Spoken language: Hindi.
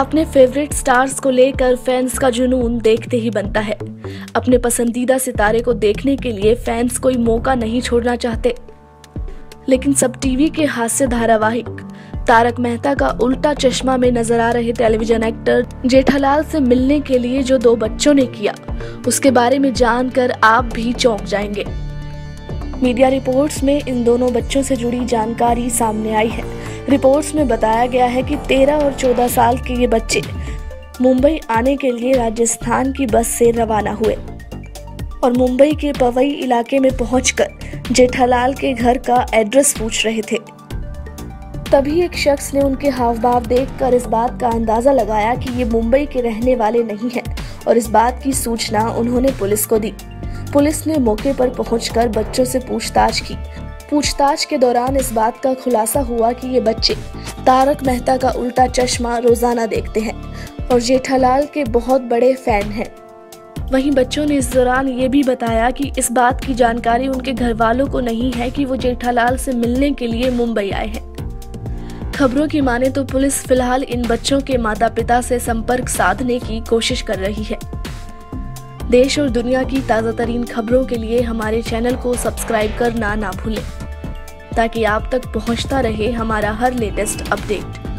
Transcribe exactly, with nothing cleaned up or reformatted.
अपने फेवरेट स्टार्स को लेकर फैंस का जुनून देखते ही बनता है। अपने पसंदीदा सितारे को देखने के लिए फैंस कोई मौका नहीं छोड़ना चाहते। लेकिन सब टीवी के हास्य धारावाहिक तारक मेहता का उल्टा चश्मा में नजर आ रहे टेलीविजन एक्टर जेठालाल से मिलने के लिए जो दो बच्चों ने किया, उसके बारे में जानकर आप भी चौंक जाएंगे। मीडिया रिपोर्ट्स में इन दोनों बच्चों से जुड़ी जानकारी सामने आई है। रिपोर्ट्स में बताया गया है कि तेरह और चौदह साल के ये बच्चे मुंबई आने के लिए राजस्थान की बस से रवाना हुए और मुंबई के पवई इलाके में पहुंचकर जेठालाल के घर का एड्रेस पूछ रहे थे। तभी एक शख्स ने उनके हाव भाव देखकर इस बात का अंदाजा लगाया कि ये मुंबई के रहने वाले नहीं हैं और इस बात की सूचना उन्होंने पुलिस को दी। पुलिस ने मौके पर पहुंचकर बच्चों से पूछताछ की। पूछताछ के दौरान इस बात का खुलासा हुआ कि ये बच्चे तारक मेहता का उल्टा चश्मा रोजाना देखते हैं और जेठालाल के बहुत बड़े फैन हैं। वहीं बच्चों ने इस दौरान ये भी बताया कि इस बात की जानकारी उनके घर वालों को नहीं है कि वो जेठालाल से मिलने के लिए मुंबई आए हैं। खबरों की माने तो पुलिस फिलहाल इन बच्चों के माता पिता से संपर्क साधने की कोशिश कर रही है। देश और दुनिया की ताज़ा तरीन खबरों के लिए हमारे चैनल को सब्सक्राइब करना ना भूलें, ताकि आप तक पहुंचता रहे हमारा हर लेटेस्ट अपडेट।